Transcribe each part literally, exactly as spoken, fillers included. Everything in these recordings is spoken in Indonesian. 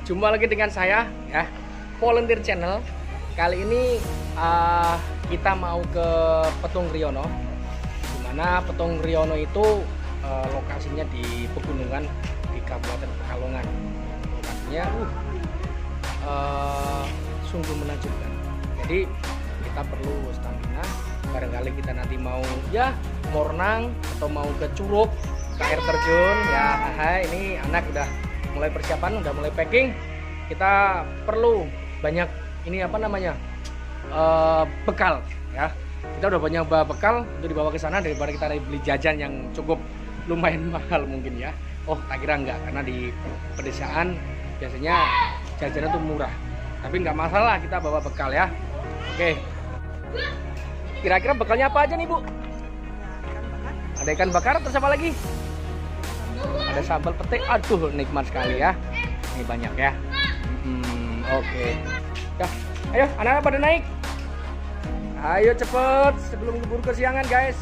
Jumpa lagi dengan saya ya, Volunteer Channel. Kali ini uh, kita mau ke Petung Riono. Dimana Petung Riono itu uh, lokasinya di pegunungan di Kabupaten Pekalongan. Lokasinya uh, uh, sungguh menakjubkan. Jadi kita perlu stamina. Barangkali kita nanti mau ya mau renang atau mau ke curug, ke air terjun ya. Hai, ini anak udah mulai persiapan, udah mulai packing. Kita perlu banyak ini apa namanya uh, bekal ya. Kita udah banyak bawa bekal untuk dibawa ke sana daripada kita beli jajan yang cukup lumayan mahal mungkin ya. Oh, tak kira enggak, karena di pedesaan biasanya jajannya tuh murah. Tapi nggak masalah, kita bawa bekal ya. Oke. Kira-kira bekalnya apa aja nih, Bu? Ada ikan bakar, terus apa lagi? Ada sambal petai. Aduh, nikmat sekali ya. Ini banyak ya. Hmm, oke. Okay. Ya, ayo anak-anak pada naik. Ayo cepet sebelum keburu kesiangan, guys.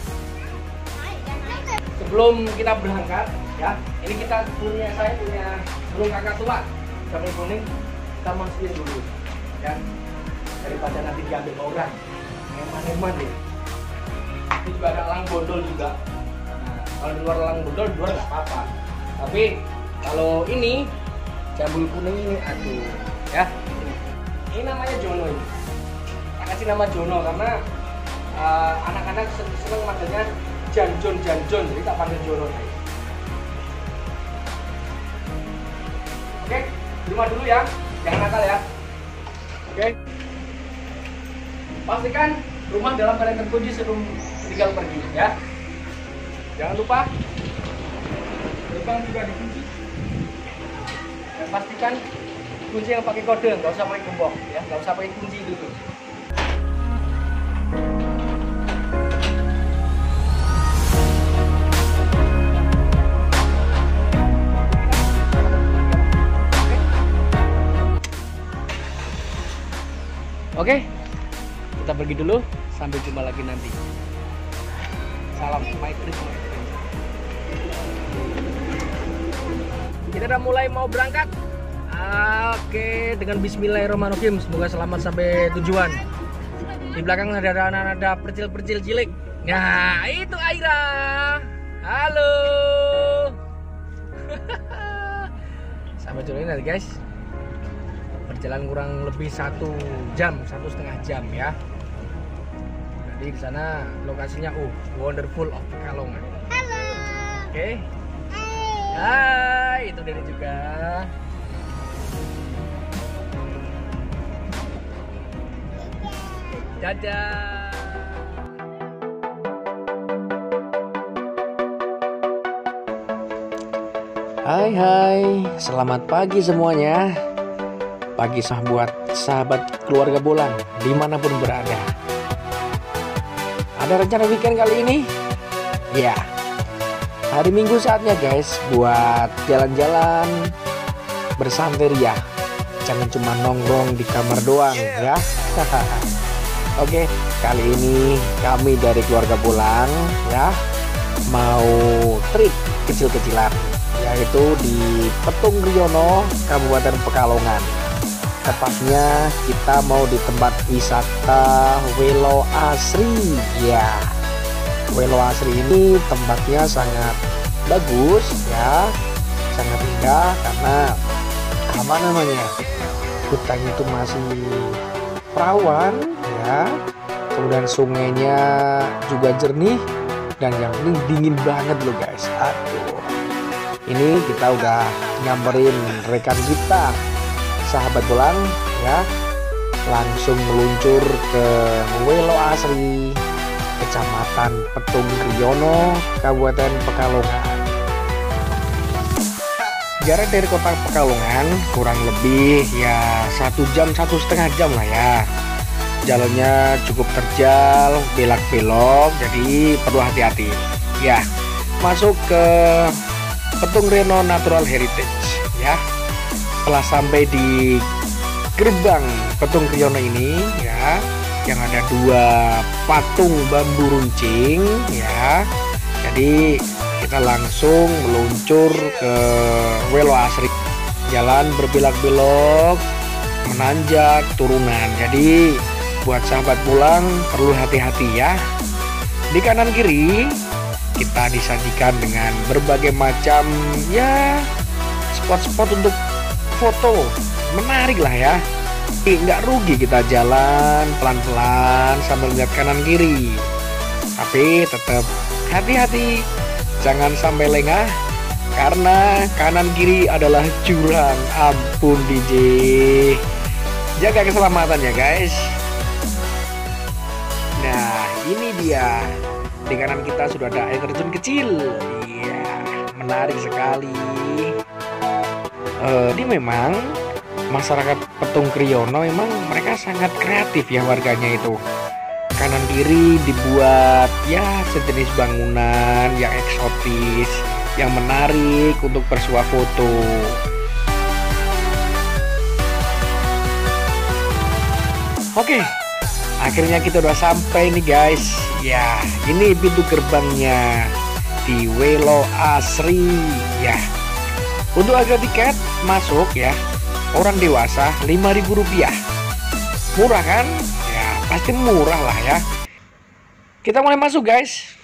Sebelum kita berangkat ya, ini kita punya saya punya burung kakak tua, jamur kuning. Kita masukin dulu ya, daripada nanti diambil orang. Eman-eman deh. Ini juga ada elang bondol juga. Nah, kalau di luar elang bondol, di luar nggak apa-apa. Tapi kalau ini jambul kuning ini, aduh, ya. Ini, ini namanya Jono ini. Tak kasih nama Jono karena anak-anak uh, seneng manggilnya Janjon Janjon, jadi tak panggil Jono. Oke, di rumah dulu ya, jangan nakal ya. Oke. Pastikan rumah dalam keadaan terkunci sebelum tinggal pergi ya. Jangan lupa gerbang juga dikunci. Dan pastikan kunci yang pakai kode, nggak usah pakai gembok ya, nggak usah pakai kunci itu tuh. Oke. Kita pergi dulu, sampai jumpa lagi nanti. Salam my trip, my trip. Kita udah mulai mau berangkat. Oke, dengan bismillahirrahmanirrahim. Semoga selamat sampai tujuan. Di belakang ada anak-anak percil-percil cilik. Nah, itu Aira. Halo. Sampai tujuan nanti, guys. Perjalanan kurang lebih satu jam, satu setengah jam ya. Jadi di sana lokasinya uh wonderful of Pekalongan. Halo. Oke. Okay. Hai. Hai, itu Deni juga. Dadah. Hai hai, selamat pagi semuanya. Pagi sah buat sahabat keluarga Bolang dimanapun berada. Ada rencana weekend kali ini? Ya, hari Minggu saatnya guys buat jalan-jalan bersantai ya. Jangan cuma nongkrong di kamar doang ya. Oke, kali ini kami dari keluarga Bolang ya mau trip kecil-kecilan, yaitu di Petung Riono, Kabupaten Pekalongan. Tepatnya kita mau di tempat wisata Welo Asri ya. Welo Asri ini tempatnya sangat bagus ya, sangat indah karena apa namanya, hutannya itu masih perawan ya, kemudian sungainya juga jernih dan yang ini dingin banget loh guys. Aduh, ini kita udah nyamperin rekan kita sahabat Bolang ya, langsung meluncur ke Welo Asri, Kecamatan Petung Riono, Kabupaten Pekalongan. Jarak dari kota Pekalongan kurang lebih ya satu jam, satu setengah jam lah ya. Jalannya cukup terjal, belak-belok, jadi perlu hati-hati ya. Masuk ke Petung Riono Natural Heritage ya. Setelah sampai di gerbang Petung Riono ini ya, yang ada dua patung bambu runcing ya, jadi kita langsung meluncur ke Welo Asri. jalan berbelok-belok, menanjak turunan. Jadi buat sahabat pulang perlu hati-hati ya. Di kanan kiri kita disajikan dengan berbagai macam ya spot-spot untuk foto, menarik lah ya. Nggak rugi kita jalan pelan-pelan sambil lihat kanan kiri, tapi tetap hati-hati, jangan sampai lengah karena kanan kiri adalah jurang. Ampun D J, jaga keselamatan ya guys. Nah ini dia, di kanan kita sudah ada air terjun kecil. Iya, menarik sekali. Uh, ini memang masyarakat Petung Kriono memang mereka sangat kreatif ya warganya itu. Kanan kiri dibuat ya sejenis bangunan yang eksotis, yang menarik untuk bersuah foto. Oke, akhirnya kita udah sampai nih guys. Ya, ini pintu gerbangnya di Welo Asri ya. Untuk harga tiket masuk ya, orang dewasa lima ribu rupiah. Murah kan? Ya, pasti murah lah ya. Kita mulai masuk guys.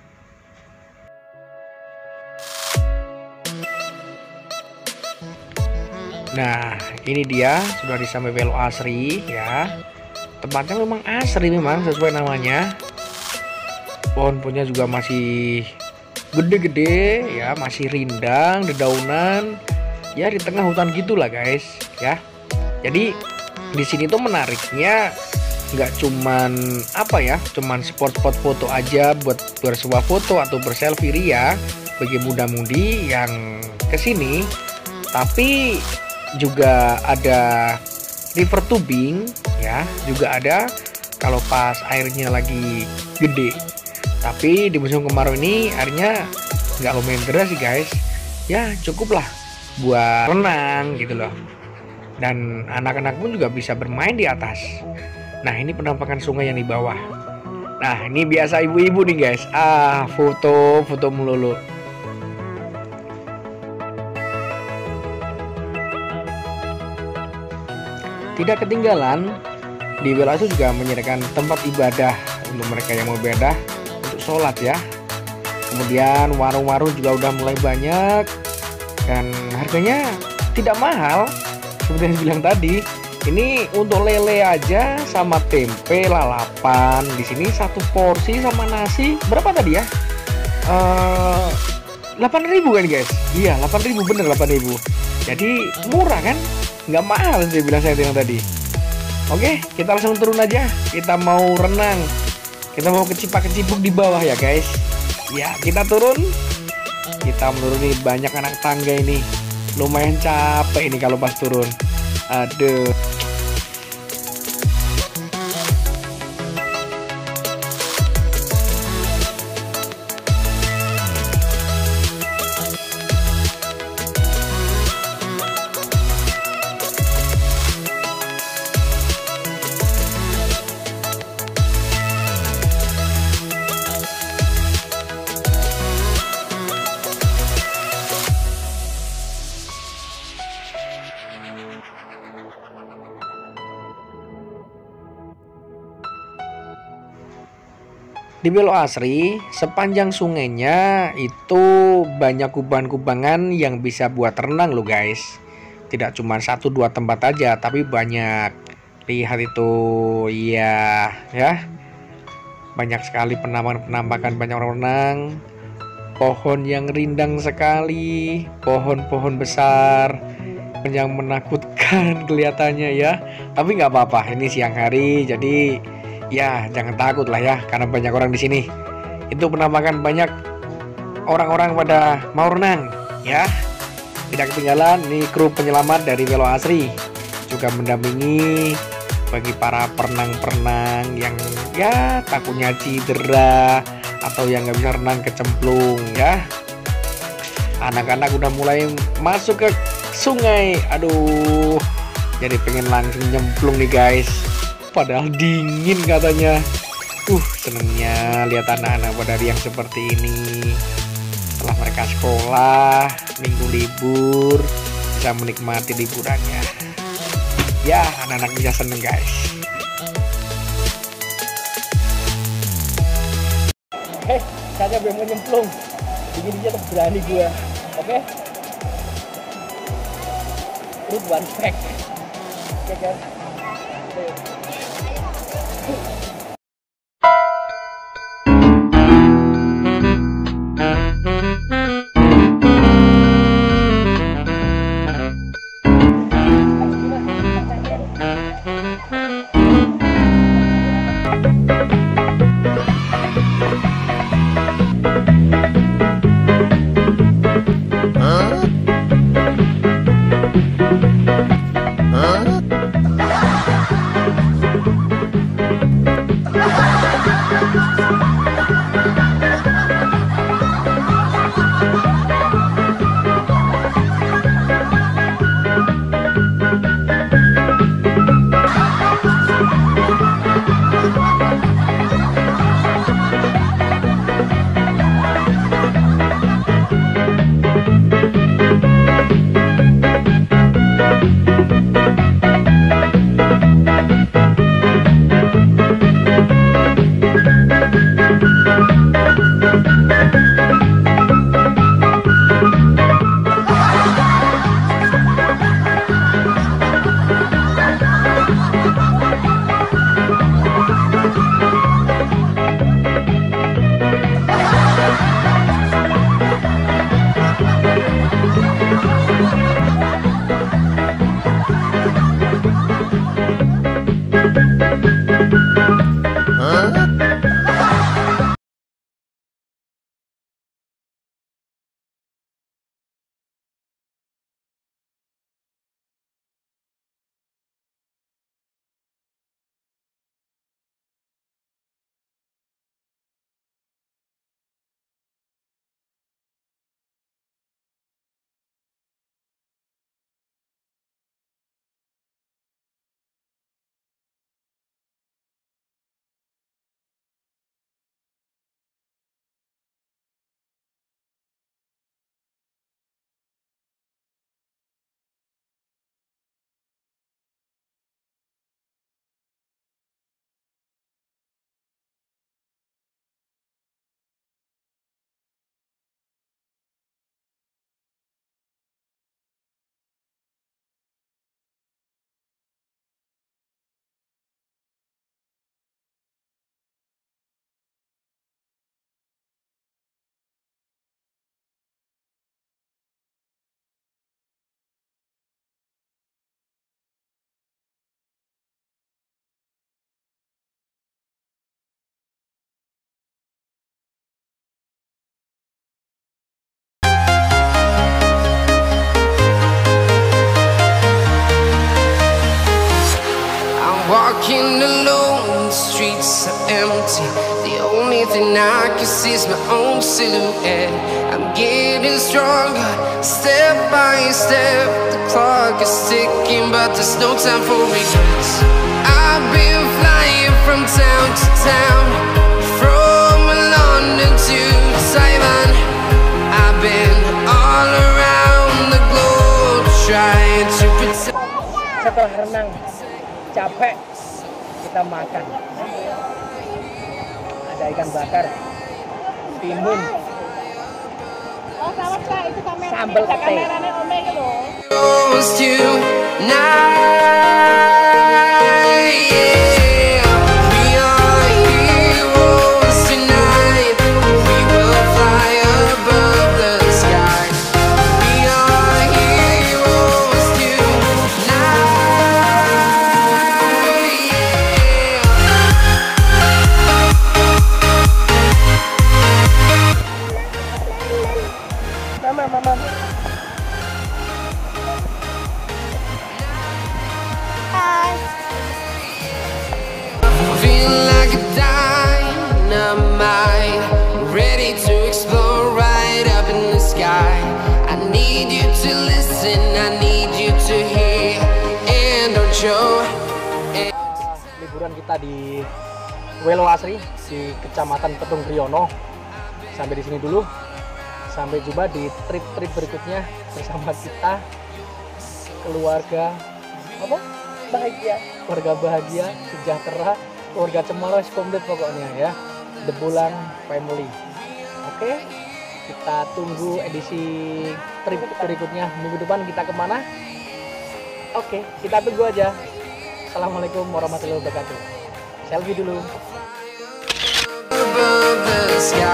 Nah, ini dia sudah disampai Welo Asri ya. Tempatnya memang asri, memang sesuai namanya. Pohon-pohonnya juga masih gede-gede ya, masih rindang, dedaunan. Ya di tengah hutan gitulah guys ya. Jadi di sini tuh menariknya nggak cuman apa ya, cuman spot-spot foto aja buat bersuah foto atau berselfie ria bagi muda-mudi yang kesini, tapi juga ada river tubing ya, juga ada kalau pas airnya lagi gede. Tapi di musim kemarau ini airnya nggak lumayan deras sih guys. Ya cukuplah buat renang gitu loh. Dan anak-anak pun juga bisa bermain di atas. Nah ini penampakan sungai yang di bawah. Nah ini biasa ibu-ibu nih guys. Ah foto, foto melulu. Tidak ketinggalan, di Welo Asri juga menyediakan tempat ibadah untuk mereka yang mau beribadah, untuk sholat ya. Kemudian warung-warung juga udah mulai banyak dan harganya tidak mahal. Seperti yang bilang tadi, ini untuk lele aja sama tempe lalapan. Di sini satu porsi sama nasi berapa tadi ya? Uh, delapan ribu kan guys? Iya delapan ribu, bener delapan ribu. Jadi murah kan? Nggak mahal sih bilang saya yang tadi. Oke, kita langsung turun aja. Kita mau renang. Kita mau kecipak-kecipuk di bawah ya guys. Ya, kita turun. Kita menuruni banyak anak tangga ini. Lumayan capek ini kalau pas turun. Aduh. Di Welo Asri, sepanjang sungainya itu banyak kubangan-kubangan yang bisa buat renang loh guys. Tidak cuma satu dua tempat aja, tapi banyak. Lihat itu, iya ya. Banyak sekali penampakan-penampakan banyak orang renang. Pohon yang rindang sekali, pohon-pohon besar yang menakutkan kelihatannya ya. Tapi nggak apa-apa, ini siang hari, jadi ya jangan takut lah ya, karena banyak orang di sini. Itu penampakan banyak orang-orang pada mau renang ya. Tidak ketinggalan nih kru penyelamat dari Welo Asri juga mendampingi bagi para perenang-perenang yang ya takutnya cedera atau yang nggak bisa renang kecemplung ya. Anak-anak udah mulai masuk ke sungai. Aduh, jadi pengen langsung nyemplung nih guys. Padahal dingin katanya. Uh, senengnya lihat anak-anak pada riang seperti ini. Setelah mereka sekolah, minggu libur, bisa menikmati liburannya. Ya, anak-anak bisa seneng guys. Hei, saya belum nyemplung. Begini aja berani gua. Oke? Ini one pack. Oke kan? Walking alone, the streets are empty. The only thing I can see is my own silhouette. I'm getting stronger, step by step. The clock is ticking, but there's no time for regrets. I've been flying from town to town, from London to Taiwan. I've been all around the globe trying to pretend. Setelah renang capek, kita makan. Ada ikan bakar, timun, oh sawat Kak, itu kamera. sambal pete. Kamerane ome iki lho. Mama, mama. Hai. Feel like a dynamite, ready to explore right up in the sky. I need you to listen, I need you to hear, and don't show. Liburan kita di Welo Asri di Kecamatan Petung Riono. Sampai di sini dulu. Sampai jumpa di trip-trip berikutnya bersama kita. keluarga apa? Bahagia. Keluarga bahagia, sejahtera, keluarga cemara komplit pokoknya ya. The Bulan Family. Oke, kita tunggu edisi trip berikutnya minggu depan kita kemana? Oke, kita tunggu aja. Assalamualaikum warahmatullahi wabarakatuh. Selfie dulu. Above the sky.